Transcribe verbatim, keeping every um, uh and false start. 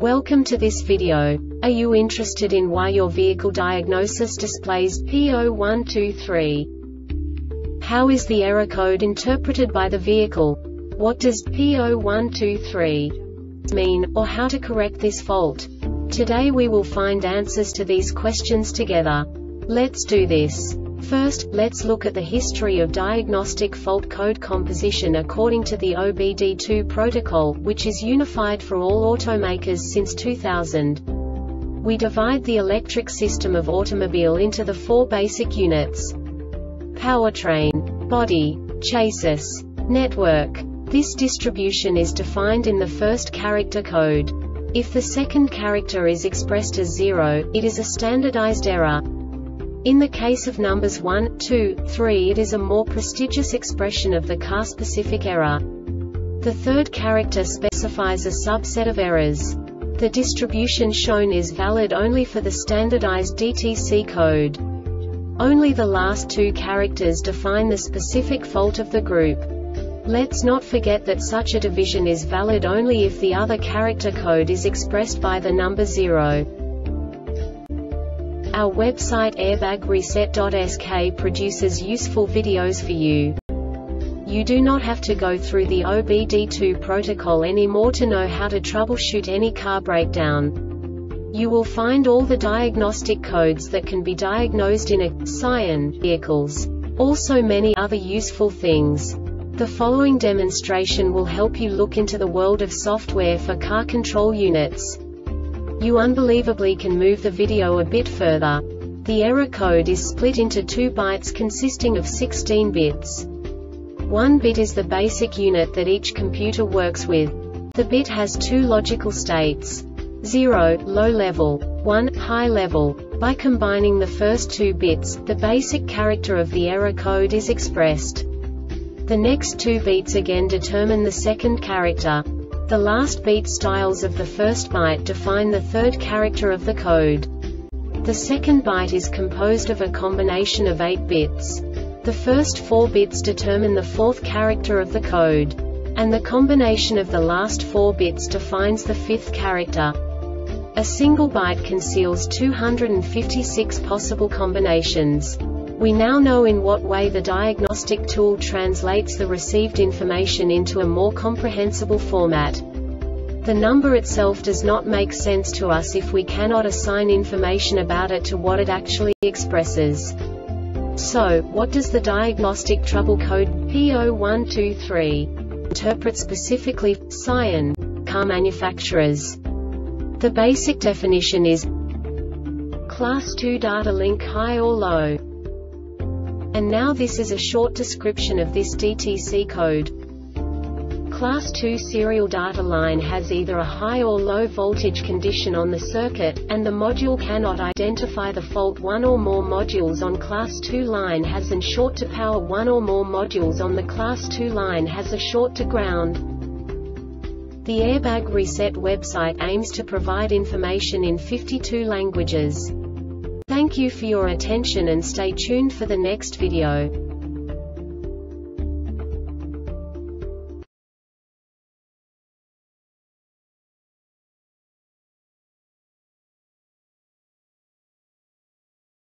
Welcome to this video. Are you interested in why your vehicle diagnosis displays P zero one two three? How is the error code interpreted by the vehicle? What does P zero one two three mean, or how to correct this fault? Today we will find answers to these questions together. Let's do this. First, let's look at the history of diagnostic fault code composition according to the O B D two protocol, which is unified for all automakers since two thousand. We divide the electric system of automobile into the four basic units: powertrain, body, chassis, network. This distribution is defined in the first character code. If the second character is expressed as zero, it is a standardized error. In the case of numbers one, two, three, it is a more prestigious expression of the car-specific error. The third character specifies a subset of errors. The distribution shown is valid only for the standardized D T C code. Only the last two characters define the specific fault of the group. Let's not forget that such a division is valid only if the other character code is expressed by the number zero. Our website airbag reset dot S K produces useful videos for you. You do not have to go through the O B D two protocol anymore to know how to troubleshoot any car breakdown. You will find all the diagnostic codes that can be diagnosed in a Scion vehicles. Also many other useful things. The following demonstration will help you look into the world of software for car control units. You unbelievably can move the video a bit further. The error code is split into two bytes consisting of sixteen bits. One bit is the basic unit that each computer works with. The bit has two logical states: zero, low level, one, high level. By combining the first two bits, the basic character of the error code is expressed. The next two bits again determine the second character. The last beat styles of the first byte define the third character of the code. The second byte is composed of a combination of eight bits. The first four bits determine the fourth character of the code. And the combination of the last four bits defines the fifth character. A single byte conceals two hundred fifty-six possible combinations. We now know in what way the diagnostic tool translates the received information into a more comprehensible format. The number itself does not make sense to us if we cannot assign information about it to what it actually expresses. So, what does the diagnostic trouble code P zero one two three interpret specifically for Scion car manufacturers? The basic definition is Class two data link high or low. And now this is a short description of this D T C code. Class two serial data line has either a high or low voltage condition on the circuit, and the module cannot identify the fault. One or more modules on Class two line has an short to power. One or more modules on the Class two line has a short to ground. The Airbag Reset website aims to provide information in fifty-two languages. Thank you for your attention and stay tuned for the next video.